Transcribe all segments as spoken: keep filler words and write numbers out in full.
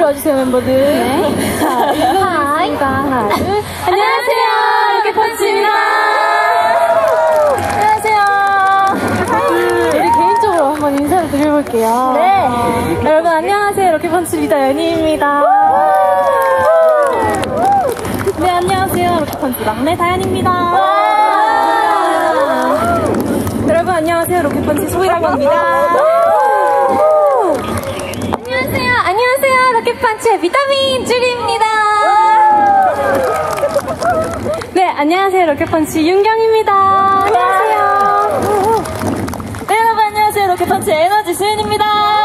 와주세요, 멤버들. 네. 자, 읽어보겠습니다. 하나, 둘. 안녕하세요, 로켓펀치입니다. 안녕하세요. 우리 개인적으로 한번 인사를 드려볼게요. 네. 여러분, 안녕하세요, 로켓펀치 리더 연희입니다. 네, 안녕하세요, 로켓펀치 막내 다현입니다. 여러분, 안녕하세요, 로켓펀치 소희라고 합니다. 안녕하세요, 안녕하세요, 로켓펀치의 비타민 쭈리입니다. 네, 안녕하세요, 로켓펀치 윤경입니다. 안녕하세요. 네, 여러분, 안녕하세요, 로켓펀치 에너지 수윤입니다.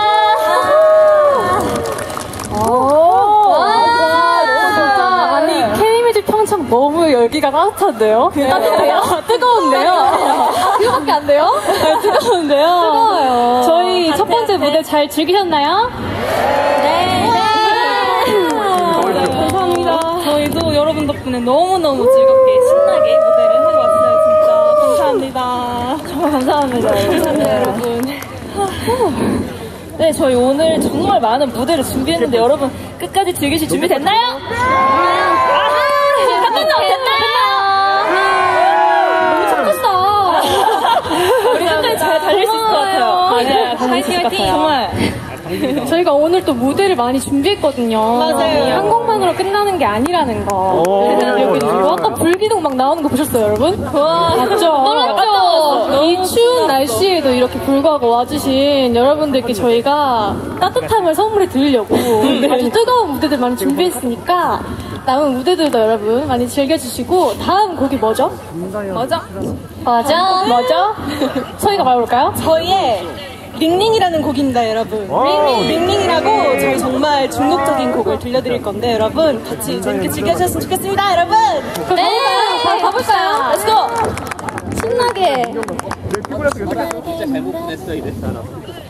오, 진짜 아니 K뮤직 평창 너무 열기가 따뜻한데요? 따뜻해요? 뜨거운데요? 그거밖에 안 돼요? 네, 뜨거운데요? 뜨거워요. 저희 첫 번째 무대 잘 즐기셨나요? 네. 네. 네. 감사합니다. 저희도 여러분 덕분에 너무너무 즐겁게 신나게 무대를 하고 왔어요. 진짜 감사합니다. 정말 감사합니다. 감사합니다, 여러분. 네, 저희 오늘 정말 많은 무대를 준비했는데 여러분 끝까지 즐기실 준비 됐나요? 아, 잠깐만요. 됐나요? 너무 착했어. 우리 끝까지 잘 달릴 수 있을 것 같아요. 맞아요. 달릴 수 있을 것 같아요. 정말. 저희가 오늘 또 무대를 많이 준비했거든요. 맞아요. 한 곡만으로 끝나는 게 아니라는 거. 여기 아까 불기둥 막 나오는 거 보셨어요, 여러분? 와, 맞죠? 놀랐죠? 이 추운 날씨에도 이렇게 불구하고 와주신 여러분들께 저희가 따뜻함을 선물해 드리려고 아주 뜨거운 무대들 많이 준비했으니까 남은 무대들도 여러분 많이 즐겨주시고 다음 곡이 뭐죠? 뭐죠? 뭐죠? 뭐죠? 저희가 말해볼까요? 저희의 링링이라는 곡입니다, 여러분. 링링. 링링이라고 저희 정말 중독적인 곡을 들려드릴 건데 여러분 같이 재밌게 즐겨주셨으면 좋겠습니다, 여러분. 그럼 네. 가볼까요? 가볼까요? Let's go. 신나게. 진짜 잘못 보냈어, 이랬어.